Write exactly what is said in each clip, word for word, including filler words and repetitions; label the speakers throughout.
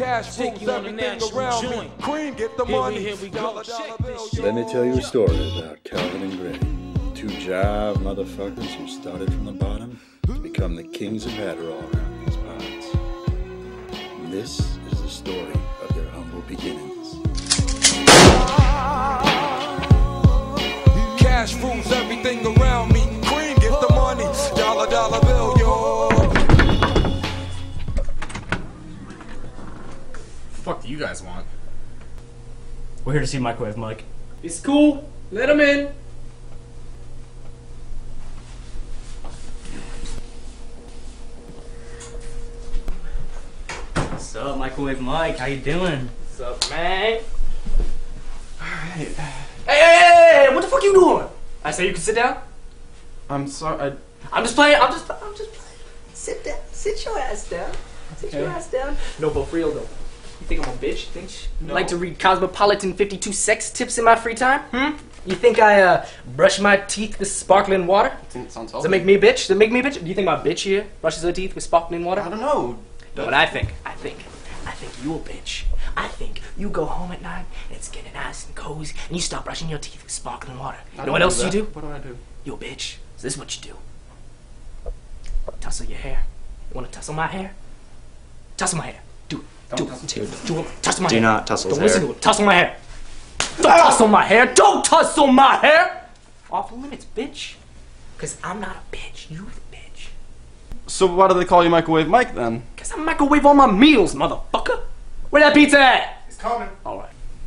Speaker 1: Cash rules everything around me. Cream, get the money.
Speaker 2: Here we go. Check this shit.
Speaker 3: Let me tell you a story about Calvin and Gray, two jive motherfuckers who started from the bottom to become the kings of Adderall around these parts. And this is the story of their humble beginnings.
Speaker 1: Cash rules everything around me. Cream, get the money. Dollar, dollar bill, yo.
Speaker 4: What the fuck do you guys want?
Speaker 5: We're here to see Microwave Mike.
Speaker 4: It's cool. Let him in.
Speaker 5: What's up, Microwave Mike? How you doing?
Speaker 4: What's up, man?
Speaker 5: Alright. Hey, hey, hey, hey! What the fuck you doing? I say you can sit down?
Speaker 4: I'm sorry. I...
Speaker 5: I'm just playing. I'm just I'm just playing. Sit down. Sit your ass down. Sit
Speaker 4: Okay.
Speaker 5: your ass down. No, but for real though. You think I'm a bitch? You think you
Speaker 4: No.
Speaker 5: like to read Cosmopolitan fifty-two sex tips in my free time? Hmm? You think I uh, brush my teeth with sparkling water?
Speaker 4: It sounds
Speaker 5: Does that make me a bitch? Does that make me a bitch? Do you think my bitch here brushes her teeth with sparkling water?
Speaker 4: I don't know.
Speaker 5: Know what I think? I think, I think you a bitch. I think you go home at night and it's getting nice and cozy and you start brushing your teeth with sparkling water.
Speaker 4: I
Speaker 5: You know
Speaker 4: don't
Speaker 5: what
Speaker 4: do
Speaker 5: else you
Speaker 4: that.
Speaker 5: do?
Speaker 4: What do I do?
Speaker 5: You a bitch. So this is what you do. Tussle your hair. You wanna tussle my hair? Tussle my hair. Do it.
Speaker 4: Don't
Speaker 5: do
Speaker 4: tussle
Speaker 5: it. Do it. Tussle my
Speaker 6: Do
Speaker 5: hair.
Speaker 6: not tussle
Speaker 5: Don't
Speaker 6: his
Speaker 5: listen
Speaker 6: hair.
Speaker 5: to it. Tussle my hair. Don't tussle my hair. Don't tussle my hair. Off limits, bitch. Cause I'm not a bitch. You the bitch.
Speaker 4: So why do they call you Microwave Mike then?
Speaker 5: Cause I microwave all my meals, motherfucker. Where that pizza at?
Speaker 4: It's coming.
Speaker 5: Alright.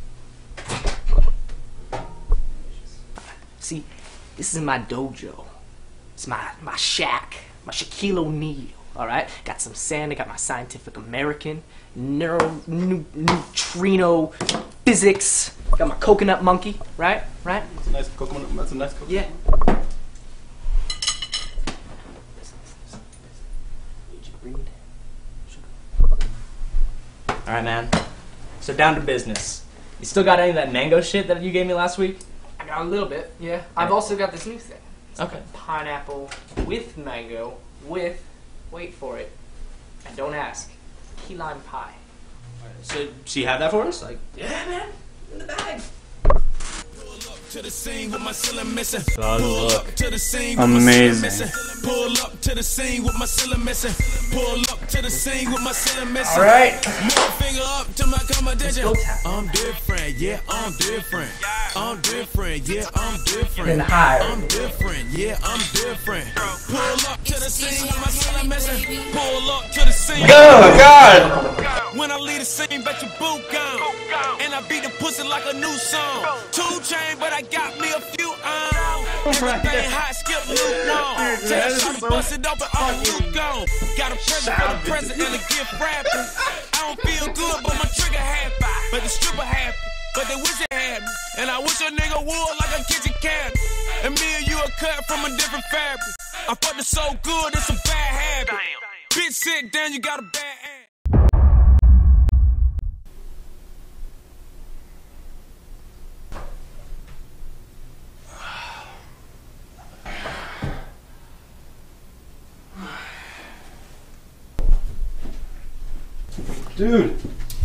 Speaker 5: See, this is my dojo. It's my, my shack. My Shaquille O'Neal. Alright? Got some sand, I got my Scientific American, neuro, nu, neutrino, physics. Got my coconut monkey, right? Right?
Speaker 4: That's a nice coconut. That's a nice coconut.
Speaker 5: Yeah.
Speaker 6: Alright, man. So down to business. You still got any of that mango shit that you gave me last week?
Speaker 5: I got a little bit, yeah. I've also got this new thing. It's
Speaker 6: Okay.
Speaker 5: pineapple with mango with, wait for it, and don't ask, key lime pie.
Speaker 6: So, so you have that for us? Like,
Speaker 5: Yeah, man, in the bag.
Speaker 7: To the scene with my ceiling missing.
Speaker 6: God,
Speaker 7: Pull
Speaker 6: look.
Speaker 7: up to the scene with
Speaker 6: Amazing.
Speaker 7: my ceiling missing. Pull up to the scene with my ceiling missing. Pull up to the scene with my ceiling missing.
Speaker 5: All right.
Speaker 7: Middle finger up to my competition.
Speaker 5: Go tap.
Speaker 7: I'm different, yeah, I'm different. I'm different, yeah, I'm different.
Speaker 5: And higher.
Speaker 7: I'm different, yeah, I'm different. Pull up to the scene with my ceiling missing. Pull up to the scene.
Speaker 6: Oh, God!
Speaker 7: When I leave the scene, bet your boot gone. And I beat the pussy like a new song. Two chain, but I got me a few on. Everything hot, skip lukewarm. Take a shot, bust it open, all you gone. Got a present for the present and a gift wrapping. I don't feel good, but my trigger happy. But the stripper happy, but they wish they had me. And I wish a nigga would like a kitchen cabinet. And me and you are cut from a different fabric. I fucked it so good, it's a bad habit. Bitch, sit down, you got a bad ass.
Speaker 4: Dude.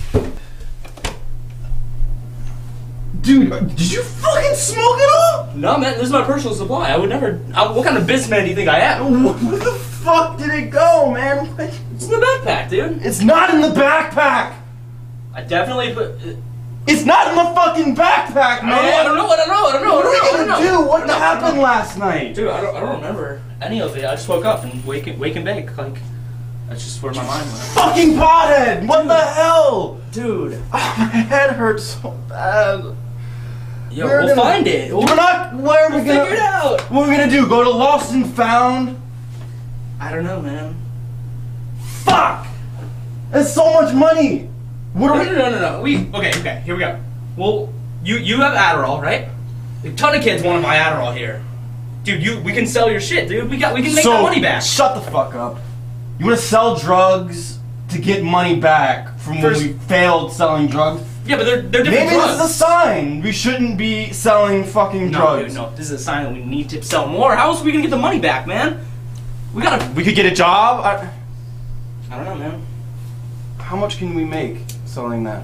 Speaker 4: Dude, did you fucking smoke it all?
Speaker 6: No, man, this is my personal supply. I would never... I, what kind of businessman do you think I am?
Speaker 4: Where the fuck did it go, man?
Speaker 6: It's in the backpack, dude.
Speaker 4: It's not in the backpack!
Speaker 6: I definitely put...
Speaker 4: It's not in the fucking backpack, man!
Speaker 6: I don't know, I don't know, I don't know, I
Speaker 4: What
Speaker 6: don't know,
Speaker 4: are
Speaker 6: I
Speaker 4: we
Speaker 6: don't
Speaker 4: gonna
Speaker 6: know.
Speaker 4: do? What
Speaker 6: I don't know, I don't
Speaker 4: happened
Speaker 6: know.
Speaker 4: last night?
Speaker 6: Dude, I don't, I don't remember any of it. I just woke up and wake and, wake and bake. Like, that's just where my mind went.
Speaker 4: Fucking pothead! What the hell?
Speaker 6: Dude.
Speaker 4: Oh, my head hurts so bad.
Speaker 6: Yo,
Speaker 4: We're
Speaker 6: we'll
Speaker 4: gonna-
Speaker 6: find it. We'll,
Speaker 4: We're not. Where are we
Speaker 6: we'll
Speaker 4: gonna?
Speaker 6: figure it out.
Speaker 4: What are we gonna do? Go to Lost and Found?
Speaker 6: I don't know, man.
Speaker 4: Fuck! That's so much money. What
Speaker 6: No,
Speaker 4: are
Speaker 6: no,
Speaker 4: we?
Speaker 6: no, no, no. We okay, okay. Here we go. Well, you you have Adderall, right? A ton of kids want to buy Adderall here, dude. You we can sell your shit, dude. We got we can make
Speaker 4: so,
Speaker 6: that money back.
Speaker 4: Shut the fuck up. You wanna sell drugs to get money back from
Speaker 6: First-
Speaker 4: when we failed selling drugs?
Speaker 6: Yeah, but they're they're different
Speaker 4: Maybe
Speaker 6: drugs.
Speaker 4: this is a sign. We shouldn't be selling fucking
Speaker 6: no,
Speaker 4: drugs.
Speaker 6: dude, no. This is a sign that we need to sell more. How else are we gonna get the money back, man? We gotta.
Speaker 4: We could get a job. I,
Speaker 6: I don't know, man.
Speaker 4: how much can we make selling that.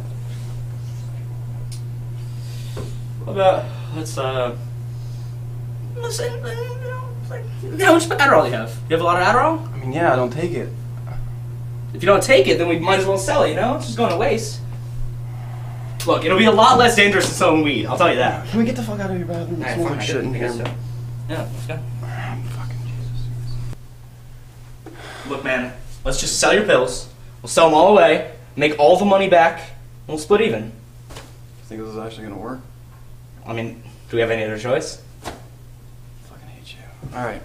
Speaker 6: What about, let's, uh, let's, uh, like, how much Adderall do you have? You have a lot of Adderall?
Speaker 4: I mean, yeah, I don't take it.
Speaker 6: If you don't take it, then we might as well sell it, you know? It's just going to waste. Look, it'll be a lot less dangerous than selling weed, I'll tell you that.
Speaker 4: Can we get the fuck out of your bathroom? There's more shit in here.
Speaker 6: So. Yeah, let's go.
Speaker 4: Fucking Jesus.
Speaker 6: Look, man, let's just sell your pills. We'll sell them all away, make all the money back, and we'll split even.
Speaker 4: You think this is actually gonna work?
Speaker 6: I mean, do we have any other choice?
Speaker 4: I fucking hate you. Alright.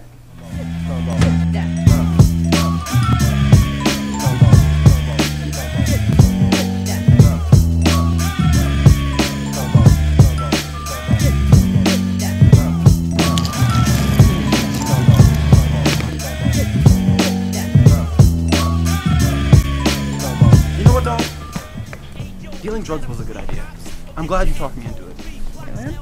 Speaker 4: You know what, dog? Dealing drugs was a good idea. I'm glad you talked me into it. Yeah, man.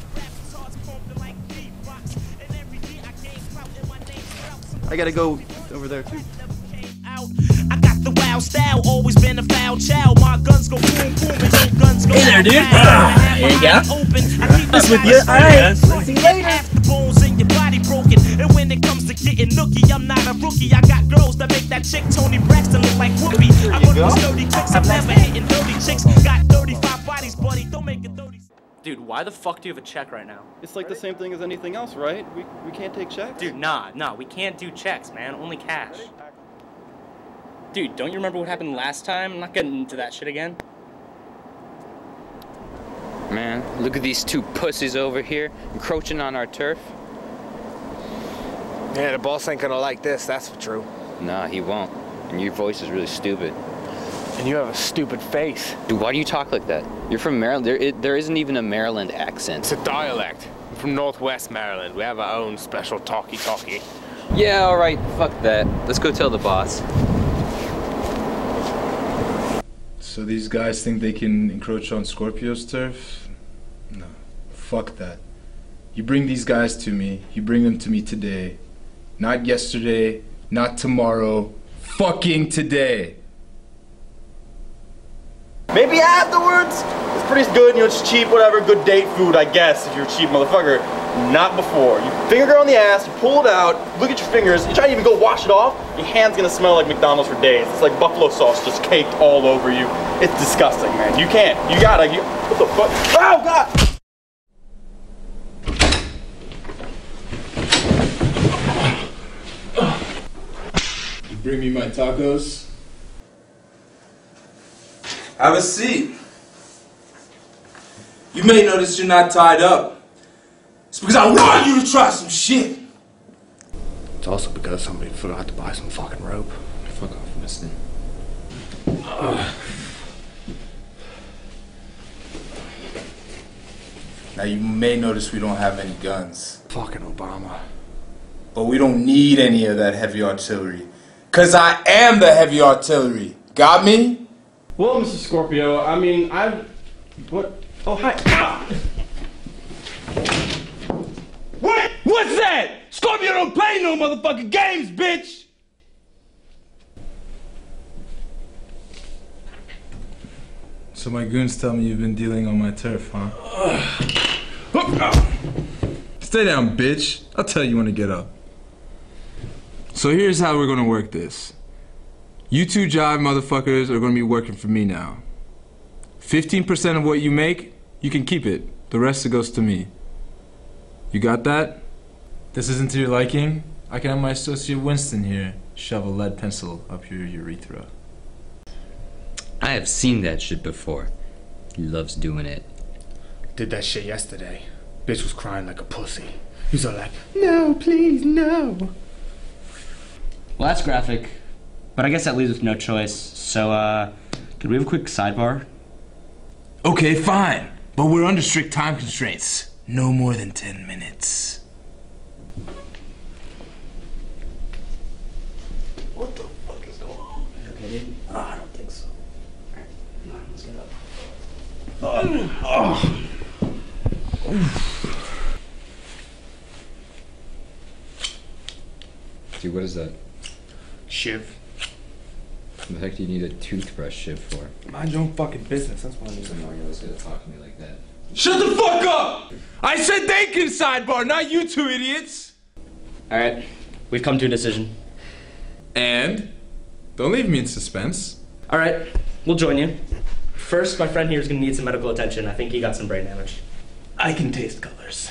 Speaker 4: I gotta go over there too.
Speaker 7: I got the wild style, always been a foul child. My guns go boom boom and your guns go.
Speaker 6: Hey there, dude. Here you go.
Speaker 7: That's with you. Alright. See you later. Half the bones in your body broken. And when it comes to getting nookie, I'm not a rookie. I got girls that make that chick Tony Braxton look like Whoopi. I run with thirty clicks, I'm never hitting dirty chicks. Got thirty-five bodies, buddy. Don't make it thirty.
Speaker 6: Dude, why the fuck do you have a check right now?
Speaker 4: It's like the same thing as anything else, right? We, we can't take checks.
Speaker 6: Dude, nah, nah, we can't do checks, man. Only cash. Dude, don't you remember what happened last time? I'm not getting into that shit again.
Speaker 8: Man, look at these two pussies over here encroaching on our turf.
Speaker 9: Yeah, the boss ain't gonna like this, that's for true.
Speaker 8: Nah, he won't. And your voice is really stupid.
Speaker 9: And you have a stupid face.
Speaker 8: Dude, why do you talk like that? You're from Maryland. There, it, there isn't even a Maryland accent.
Speaker 9: It's a dialect. I'm from Northwest Maryland. We have our own special talkie-talkie.
Speaker 8: Yeah, all right, fuck that. Let's go tell the boss.
Speaker 3: So these guys think they can encroach on Scorpio's turf? No, fuck that. You bring these guys to me, you bring them to me today. Not yesterday, not tomorrow, fucking today.
Speaker 10: Maybe afterwards? It's pretty good, you know, it's cheap, whatever, good date food, I guess, if you're a cheap motherfucker. Not before. You finger her on the ass, you pull it out, look at your fingers, you try to even go wash it off, your hand's gonna smell like McDonald's for days. It's like buffalo sauce just caked all over you. It's disgusting, man. You can't. You gotta. You, what the fuck? Oh, God!
Speaker 3: You bring me my tacos?
Speaker 1: Have a seat. You may notice you're not tied up. It's because I want you to try some shit.
Speaker 9: It's also because somebody forgot to buy some fucking rope.
Speaker 3: Fuck off, mister.
Speaker 1: Uh. Now you may notice we don't have any guns.
Speaker 9: Fucking Obama.
Speaker 1: But we don't need any of that heavy artillery. Cause I am the heavy artillery. Got me?
Speaker 4: Well, Mister Scorpio, I mean, I've... What? Oh, hi. Ah.
Speaker 1: What? What's that? Scorpio don't play no motherfucking games, bitch!
Speaker 3: So my goons tell me you've been dealing on my turf, huh? Stay down, bitch. I'll tell you when to get up. So here's how we're gonna work this. You two jive motherfuckers are gonna be working for me now. fifteen percent of what you make, you can keep it. The rest goes to me. You got that? This isn't to your liking? I can have my associate Winston here shove a lead pencil up your urethra.
Speaker 11: I have seen that shit before. He loves doing it.
Speaker 9: Did that shit yesterday. Bitch was crying like a pussy. He's all like, no, please, no.
Speaker 6: Well, that's graphic. But I guess that leaves us no choice. So, uh, could we have a quick sidebar?
Speaker 1: Okay, fine. But we're under strict time constraints. No more than ten minutes.
Speaker 6: What the fuck is going on? Okay, dude? Oh, I don't think so. Alright, come on, let's get up. Oh. Oh.
Speaker 11: Dude, what is that?
Speaker 9: Shiv.
Speaker 11: The heck do you need a toothbrush chip for?
Speaker 9: Mind your own fucking business. That's what I need.
Speaker 11: I'm not always gonna talk to me like that.
Speaker 1: Shut the fuck up! I said thank you, sidebar, not you two idiots!
Speaker 6: Alright, we've come to a decision.
Speaker 1: And? Don't leave me in suspense.
Speaker 6: Alright, we'll join you. First, my friend here is gonna need some medical attention. I think he got some brain damage.
Speaker 9: I can taste colors.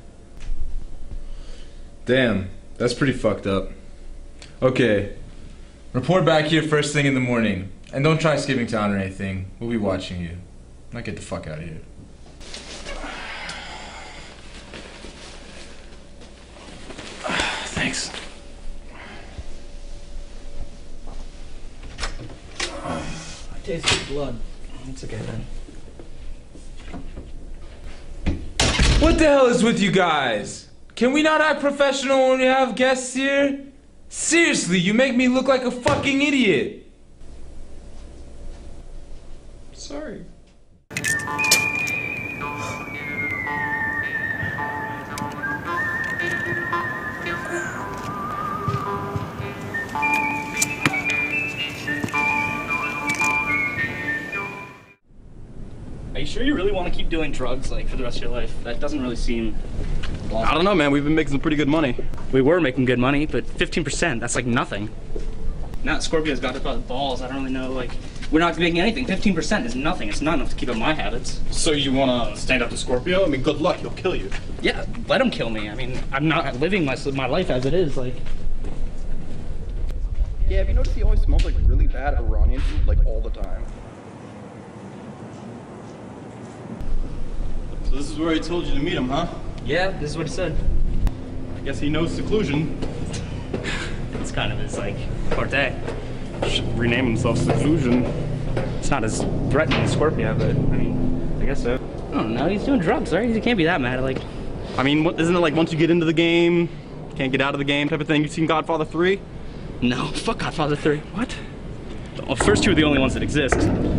Speaker 1: Damn, that's pretty fucked up. Okay, report back here first thing in the morning. And don't try skipping town or anything. We'll be watching you. Now get the fuck out of here.
Speaker 9: Thanks.
Speaker 6: I tasted blood. It's okay then.
Speaker 1: What the hell is with you guys? Can we not act professional when we have guests here? Seriously, you make me look like a fucking idiot. Sorry.
Speaker 6: Are you sure you really want to keep doing drugs, like, for the rest of your life? That doesn't really seem long.
Speaker 10: I don't know, man. We've been making some pretty good money.
Speaker 6: We were making good money, but fifteen percent, that's like nothing. Now that Scorpio's got it by the balls, I don't really know, like, we're not making anything. fifteen percent is nothing. It's not enough to keep up my habits.
Speaker 10: So you want to stand up to Scorpio? I mean, good luck. He'll kill you.
Speaker 6: Yeah, let him kill me. I mean, I'm not living my, my life as it is, like.
Speaker 10: Yeah, have you noticed he always smells like really bad Iranian food, like, all the time? So this is where he told you to meet him, huh?
Speaker 6: Yeah, this is what he said.
Speaker 10: I guess he knows seclusion.
Speaker 6: It's kind of his, like, forte.
Speaker 10: Should rename himself Seclusion.
Speaker 6: It's not as threatening as Scorpio, but, I mean, I guess so. I don't know, he's doing drugs, right? He can't be that mad, like.
Speaker 10: I mean, what, isn't it like once you get into the game, can't get out of the game type of thing? You've seen Godfather three?
Speaker 6: No, fuck Godfather three. What? Well, the first two are the only ones that exist.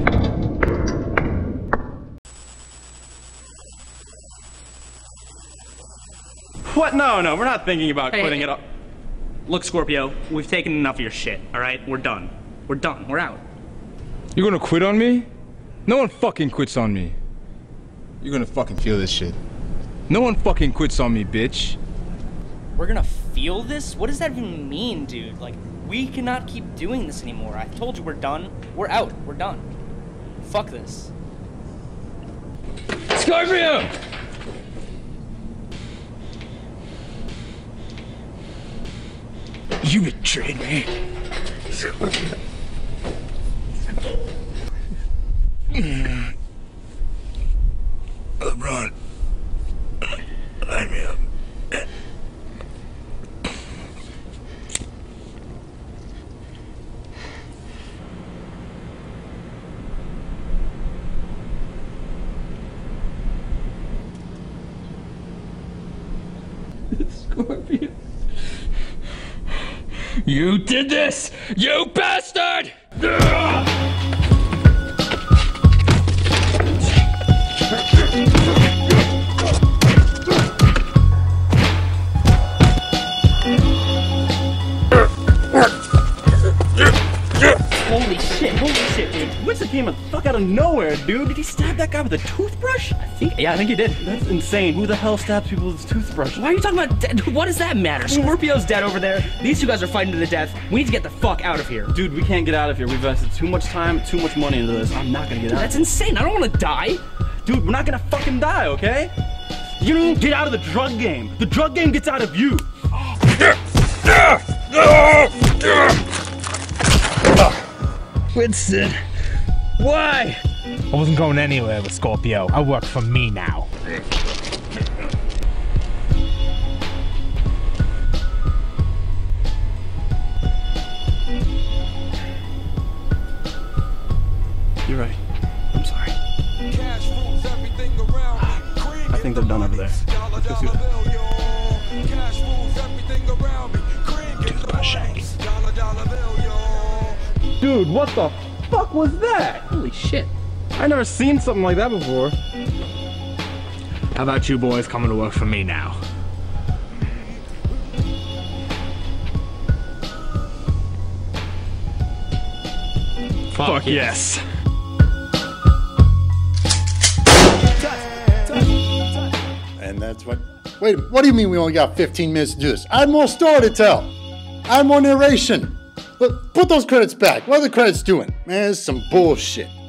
Speaker 10: What? No, no, we're not thinking about
Speaker 6: Hey,
Speaker 10: quitting
Speaker 6: hey.
Speaker 10: it up.
Speaker 6: Look, Scorpio, we've taken enough of your shit, alright? We're done. We're done. We're out.
Speaker 1: You're gonna quit on me? No one fucking quits on me. You're gonna fucking feel this shit. No one fucking quits on me, bitch.
Speaker 6: We're gonna feel this? What does that even mean, dude? Like, we cannot keep doing this anymore. I told you we're done. We're out. We're done. Fuck this.
Speaker 1: Scorpio! You betrayed me. Scorpio. LeBron, line me up. Scorpio. You did this! You bastard!
Speaker 6: Holy shit, holy shit, dude.
Speaker 10: Winston came the fuck out of nowhere, dude. Did he stab that guy with a toothbrush?
Speaker 6: I think, yeah, I think he did.
Speaker 10: That's insane. Who the hell stabs people with a toothbrush?
Speaker 6: Why are you talking about dead? What does that matter? Scorpio's dead over there. These two guys are fighting to the death. We need to get the fuck out of here.
Speaker 10: Dude, we can't get out of here. We've invested too much time, too much money into this. I'm not gonna get
Speaker 6: Dude,
Speaker 10: out.
Speaker 6: that's insane. I don't want to die.
Speaker 10: Dude, we're not gonna fucking die, okay? You don't get out of the drug game. The drug game gets out of you.
Speaker 9: Winston, why? I wasn't going anywhere with Scorpio. I work for me now.
Speaker 10: You're right. I'm sorry. I think they're done over there. Let's go see what. Dude, what the fuck was that?
Speaker 6: Holy shit.
Speaker 10: I never seen something like that before.
Speaker 9: How about you boys coming to work for me now?
Speaker 12: Fuck yes.
Speaker 13: And that's what... Wait, what do you mean we only got fifteen minutes to do this? I had more story to tell. I had more narration. Look, put those credits back. What are the credits doing? Man, this is some bullshit.